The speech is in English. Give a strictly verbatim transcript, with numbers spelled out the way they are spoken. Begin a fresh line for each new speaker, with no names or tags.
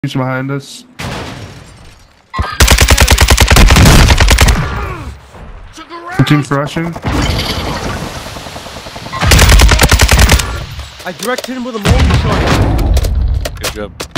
He's behind us. The team's rushing.
I directed him with a multi shot.
Good job.